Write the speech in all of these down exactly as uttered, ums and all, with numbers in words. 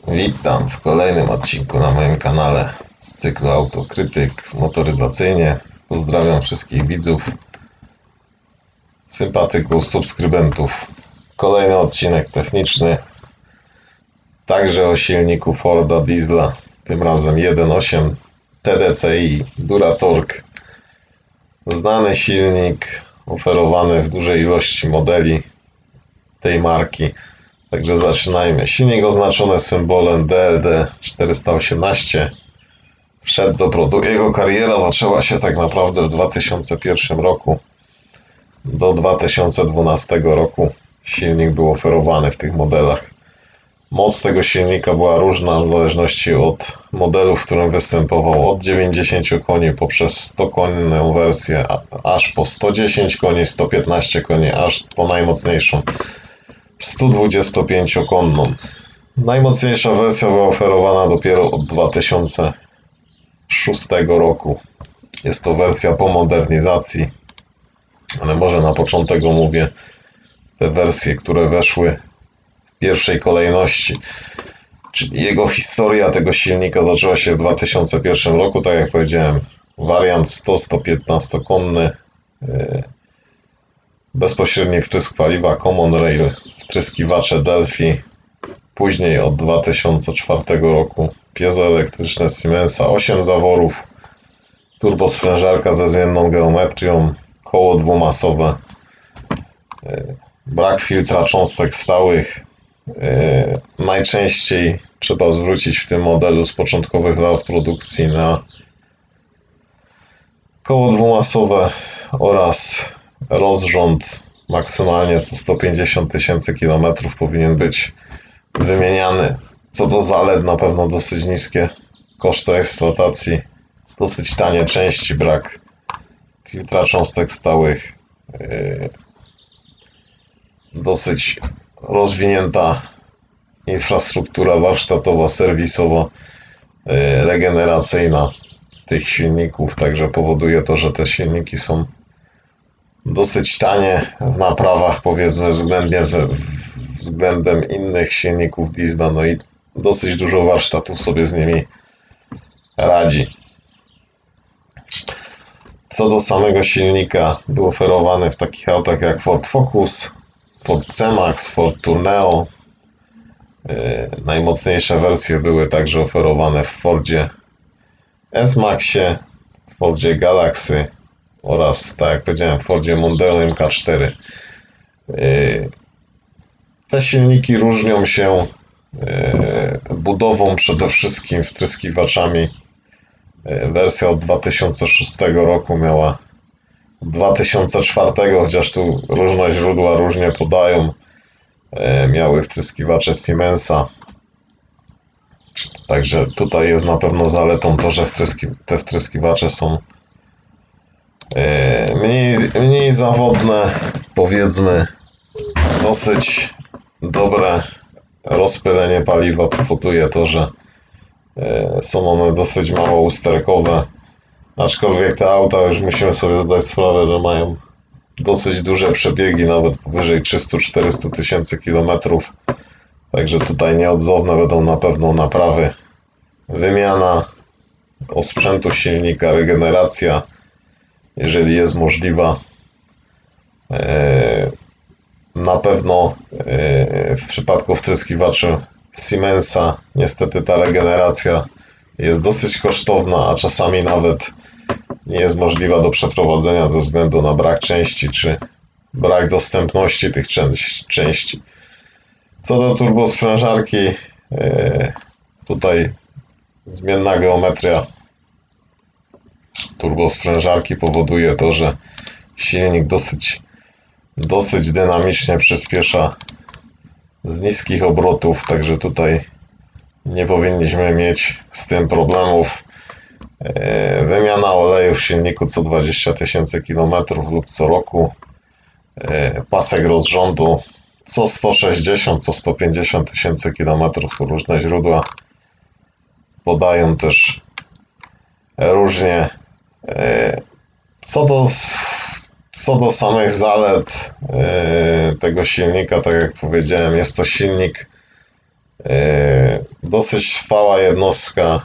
Witam w kolejnym odcinku na moim kanale z cyklu Autokrytyk motoryzacyjnie. Pozdrawiam wszystkich widzów, sympatyków, subskrybentów. Kolejny odcinek techniczny, także o silniku Forda Diesla, tym razem jeden przecinek osiem T D C i Duratorq. Znany silnik oferowany w dużej ilości modeli tej marki. Także zaczynajmy. Silnik oznaczony symbolem D L D czterysta osiemnaście. Wszedł do produkcji. Jego kariera zaczęła się tak naprawdę w dwa tysiące pierwszym roku. Do dwa tysiące dwunastego roku silnik był oferowany w tych modelach. Moc tego silnika była różna w zależności od modelu, w którym występował. Od dziewięćdziesięciu koni poprzez sto konną wersję, aż po sto dziesięć koni, sto piętnaście koni, aż po najmocniejszą sto dwudziestopięciokonną. Najmocniejsza wersja była oferowana dopiero od dwa tysiące szóstego roku. Jest to wersja po modernizacji, ale może na początek omówię te wersje, które weszły w pierwszej kolejności. Czyli jego historia tego silnika zaczęła się w dwa tysiące pierwszym roku, tak jak powiedziałem, wariant sto do stu piętnastu konny, bezpośredni wtrysk paliwa Common Rail, wtryskiwacze Delphi. Później od dwa tysiące czwartego roku piezoelektryczne Siemensa, osiem zaworów, turbosprężarka ze zmienną geometrią, koło dwumasowe, brak filtra cząstek stałych. Najczęściej trzeba zwrócić w tym modelu z początkowych lat produkcji na koło dwumasowe oraz rozrząd maksymalnie co sto pięćdziesiąt tysięcy kilometrów powinien być wymieniany. Co do zalet, na pewno dosyć niskie koszty eksploatacji, dosyć tanie części, brak filtra cząstek stałych, yy, dosyć rozwinięta infrastruktura warsztatowa, serwisowa, yy, regeneracyjna tych silników, także powoduje to, że te silniki są dosyć tanie w naprawach, powiedzmy, względem, względem innych silników Diesla, no i dosyć dużo warsztatów sobie z nimi radzi. Co do samego silnika, był oferowany w takich autach jak Ford Focus, Ford C-Max, Ford Tourneo. Yy, najmocniejsze wersje były także oferowane w Fordzie S-Maxie, w Fordzie Galaxy oraz, tak jak powiedziałem, w Fordzie Mondeo M K cztery. Te silniki różnią się budową, przede wszystkim wtryskiwaczami. Wersja od dwa tysiące szóstego roku miała od dwa tysiące czwartego, chociaż tu różne źródła różnie podają, miały wtryskiwacze Siemensa. Także tutaj jest na pewno zaletą to, że wtryski, te wtryskiwacze są Mniej, mniej zawodne, powiedzmy, dosyć dobre rozpylenie paliwa powoduje to, że są one dosyć mało usterkowe, aczkolwiek te auta, już musimy sobie zdać sprawę, że mają dosyć duże przebiegi, nawet powyżej trzysta do czterystu tysięcy kilometrów, także tutaj nieodzowne będą na pewno naprawy, wymiana osprzętu silnika, regeneracja, jeżeli jest możliwa. Na pewno w przypadku wtryskiwaczy Siemensa niestety ta regeneracja jest dosyć kosztowna, a czasami nawet nie jest możliwa do przeprowadzenia ze względu na brak części czy brak dostępności tych części. Co do turbosprężarki, tutaj zmienna geometria turbosprężarki powoduje to, że silnik dosyć, dosyć dynamicznie przyspiesza z niskich obrotów, także tutaj nie powinniśmy mieć z tym problemów. Wymiana oleju w silniku co dwadzieścia tysięcy kilometrów lub co roku. Pasek rozrządu co sto sześćdziesiąt, co sto pięćdziesiąt tysięcy kilometrów. Tu różne źródła podają też różnie. Co do, co do samych zalet tego silnika, tak jak powiedziałem, jest to silnik dosyć trwała jednostka,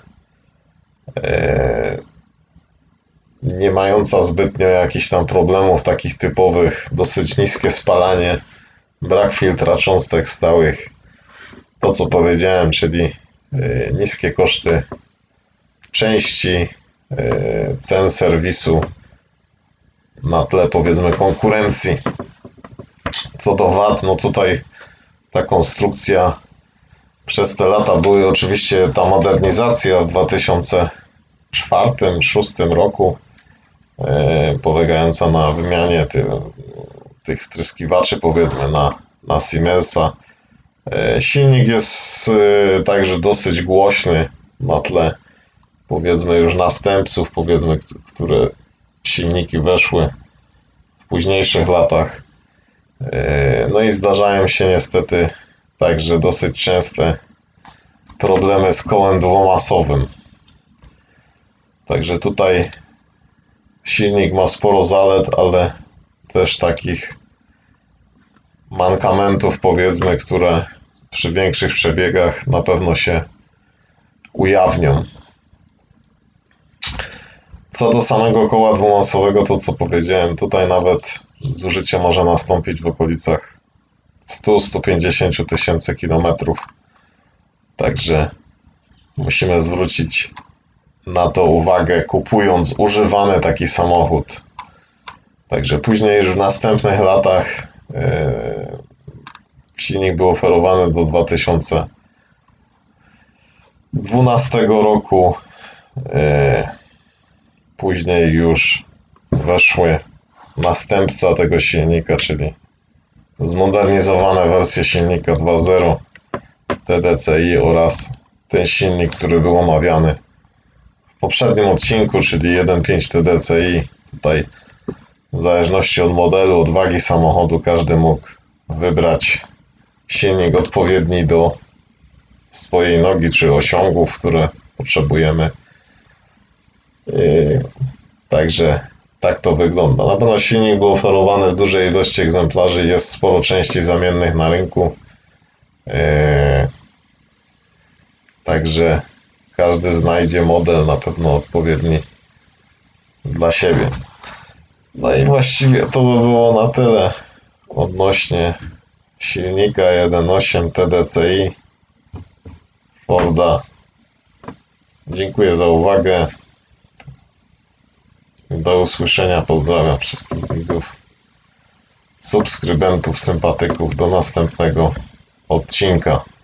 nie mająca zbytnio jakichś tam problemów takich typowych, dosyć niskie spalanie, brak filtra cząstek stałych, to co powiedziałem, czyli niskie koszty części, cen serwisu na tle powiedzmy konkurencji. Co do wat, no tutaj ta konstrukcja przez te lata były oczywiście ta modernizacja w dwa tysiące czwartym do dwa tysiące szóstym roku, yy, polegająca na wymianie ty, tych wtryskiwaczy powiedzmy na, na Siemensa. Yy, silnik jest yy, także dosyć głośny na tle powiedzmy już następców, powiedzmy, które silniki weszły w późniejszych latach. No i zdarzają się niestety także dosyć częste problemy z kołem dwumasowym. Także tutaj silnik ma sporo zalet, ale też takich mankamentów powiedzmy, które przy większych przebiegach na pewno się ujawnią. Co do samego koła dwumasowego, to co powiedziałem, tutaj nawet zużycie może nastąpić w okolicach sto do stu pięćdziesięciu tysięcy kilometrów. Także musimy zwrócić na to uwagę, kupując używany taki samochód. Także później już w następnych latach yy, silnik był oferowany do dwa tysiące dwunastego roku. Yy, Później już weszły następca tego silnika, czyli zmodernizowane wersje silnika dwa zero T D C i oraz ten silnik, który był omawiany w poprzednim odcinku, czyli jeden przecinek pięć T D C i. Tutaj w zależności od modelu, od wagi samochodu, każdy mógł wybrać silnik odpowiedni do swojej nogi czy osiągów, które potrzebujemy. Yy, także tak to wygląda. Na pewno silnik był oferowany w dużej ilości egzemplarzy, jest sporo części zamiennych na rynku. Yy, także każdy znajdzie model na pewno odpowiedni dla siebie. No i właściwie to by było na tyle odnośnie silnika jeden przecinek osiem T D C i Forda. Dziękuję za uwagę. Do usłyszenia, pozdrawiam wszystkich widzów, subskrybentów, sympatyków. Do następnego odcinka.